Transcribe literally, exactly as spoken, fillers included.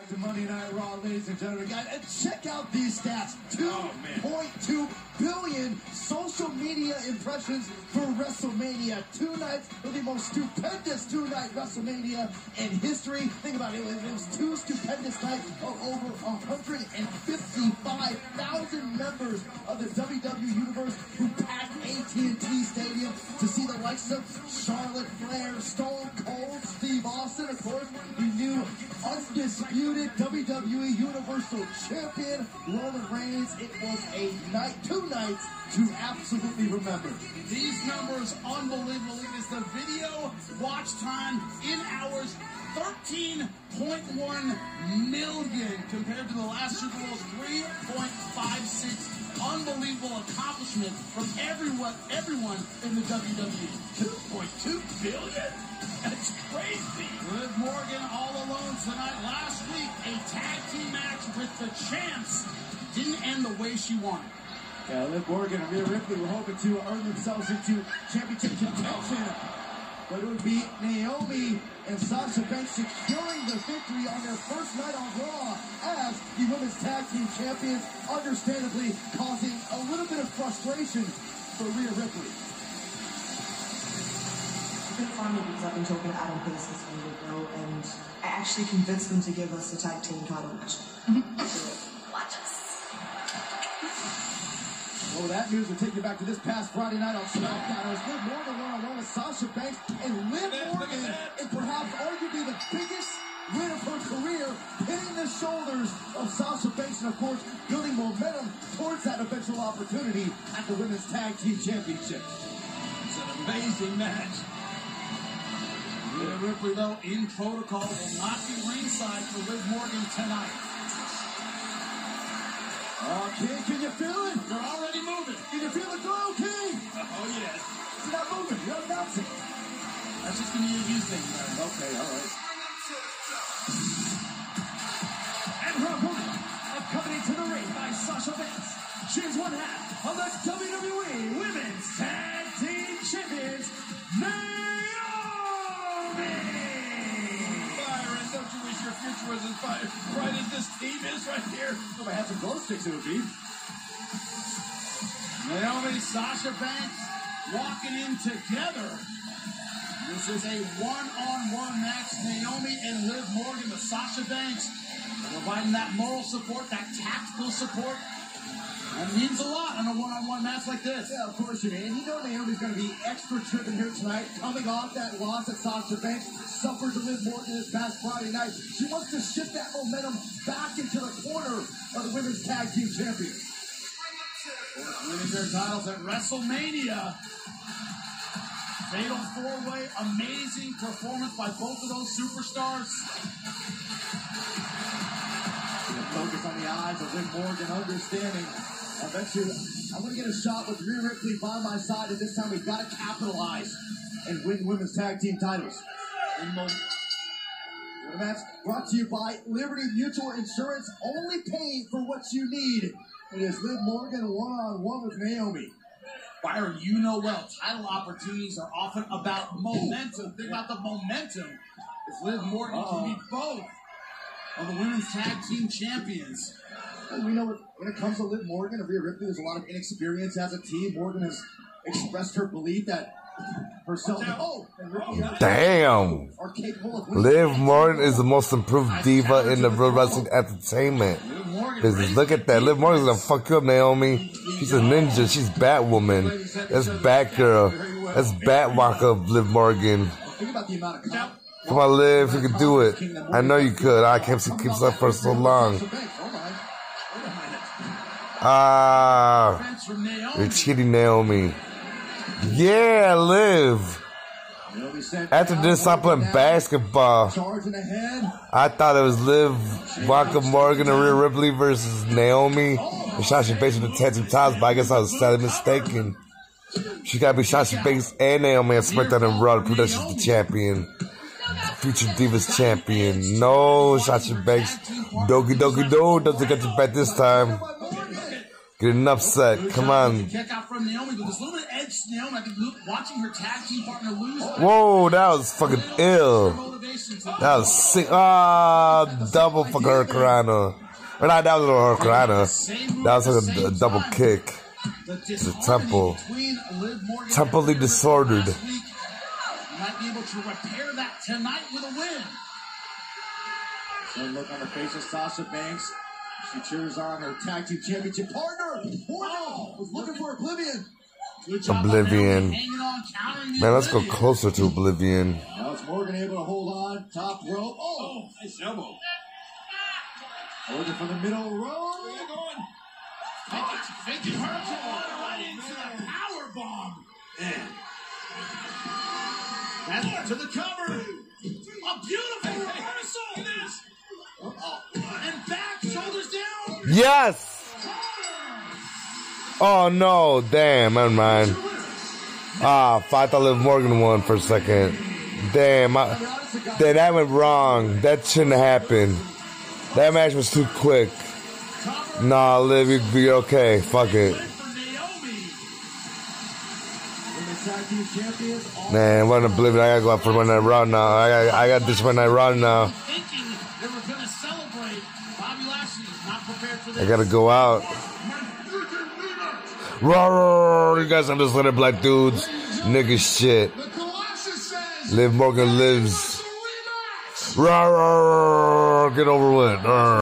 To Monday Night Raw, ladies and gentlemen, guys, and check out these stats. two point two billion social media impressions for WrestleMania. Two nights of the most stupendous two-night WrestleMania in history. Think about it, it was, it was two stupendous nights of over one hundred fifty-five thousand members of the W W E Universe who packed A T and T Stadium to see the likes of Charlotte Flair, Stone Cold, Steve Austin, of course, the new undisputed W W E Universal Champion, Roman Reigns. It was a night, two nights to absolutely remember. These numbers, unbelievable. It is the video watch time in hours, thirteen point one million compared to the last Super Bowl's three point five six. Unbelievable accomplishment from everyone, everyone in the W W E. two point two billion? That's crazy. Liv Morgan all alone tonight. Last week, a tag team match with the champs didn't end the way she wanted. Yeah, Liv Morgan and Rhea Ripley were hoping to earn themselves into championship contention, but it would be Naomi and Sasha Banks securing the victory on their first night on Raw as the women's tag team champions, understandably causing a little bit of frustration for Rhea Ripley. It's been funny because I've been talking to Adam Pearce this week ago, and I actually convinced them to give us a tag team title match. Watch us. Well, that news will take you back to this past Friday night on SmackDown. It was Liv Morgan one-on-one with Sasha Banks, and Liv Morgan is perhaps arguably the biggest win of her career, hitting the shoulders of Sasha Banks, and of course, building momentum towards that eventual opportunity at the Women's Tag Team Championship. It's an amazing match. Rhea Ripley, though, in protocol, will not be ringside for Liv Morgan tonight. Oh, King, can you feel it? You're already moving. Can you feel the glow, King? Oh, yes. It's not moving. You're announcing. That's just going to be a you thing, man. Okay, all right. And her opponent, accompanied to the ring by Sasha Banks, she is one half of the W W E Women's Tag Team Champions, Naomi! Byron, don't you wish your future was as bright, bright as this team is right here? If I had some glow sticks, it would be. Naomi, Sasha Banks walking in together. This is a one-on-one match. Naomi and Liv Morgan with Sasha Banks providing that moral support, that tactical support. That means a lot on a one-on-one match like this. Yeah, of course you do. And you know Naomi's going to be extra driven here tonight, coming off that loss that Sasha Banks suffered to Liv Morgan this past Friday night. She wants to shift that momentum back into the corner of the Women's Tag Team Champions. Winning their titles at WrestleMania. Fatal four-way, amazing performance by both of those superstars. Focus on the eyes of Liv Morgan, understanding. I bet you I'm going to get a shot with Rhea Ripley by my side, and this time we've got to capitalize and win women's tag team titles. The match brought to you by Liberty Mutual Insurance, only paying for what you need. It is Liv Morgan one-on-one with Naomi. Byron, you know well, title opportunities are often about momentum. Think about the momentum. If Liv Morgan Uh-oh. can be both of the women's tag team champions. And we know what, when it comes to Liv Morgan and Rhea Ripley, there's a lot of inexperience as a team. Morgan has expressed her belief that herself oh, and Ripley are, Damn. are capable of winning. Liv Morgan is the most improved diva in the pro wrestling entertainment business. Look at that. Liv Morgan's gonna fuck you up, Naomi. She's a ninja. She's Batwoman. That's Batgirl. That's Batwalker, Liv Morgan. Think about the amount of com- Come on, Liv. You can do it. I know you could. I can't see keeps up for so long. Ah, you're cheating, Naomi. Yeah, Liv. After this, I'm playing basketball. I thought it was Liv, Waka Morgan, and Rhea Ripley versus Naomi and Sasha Banks with the tag team titles, but I guess I was sadly mistaken. She gotta be Sasha Banks and Naomi at SmackDown and Raw to prove that she's the champion. Future Divas champion. No, Sasha Banks. Doki Doki Do doesn't get you back this time. Get an upset. Come on. Check out from Naomi, but this little bit edge affects Naomi. I think Luke, watching her tag team partner lose. Whoa, that was fucking ill. That was sick. Ah, double fucking Hurricanrana. Or not, that was a Hurricanrana. That was like a, a double kick. The temple. Temple disordered. Might be able to repair that tonight with a win. Good look on the face of Sasha Banks. She cheers on her tag team championship partner. Morgan was looking for Oblivion. Oblivion. Man, let's go closer to Oblivion. Now it's Morgan able to hold on. Top rope. Oh, nice elbow. Morgan from the middle row. Where you going? Faking her right into the power bomb. Man. And to the cover. A beautiful reversal. This. Oh, and back, shoulders down. Yes. Oh no, damn, never mind. Ah, I thought Liv Morgan won for a second. Damn, I, damn, that went wrong. That shouldn't have happened. That match was too quick. Nah, Liv, you be okay. Fuck it. Man, what an Oblivion. I gotta go out for one night run now. I got, I got this one night run now. I gotta go out. Roar, you guys understand it, black dudes. Nigga shit. Liv Morgan lives. Roar, get over with.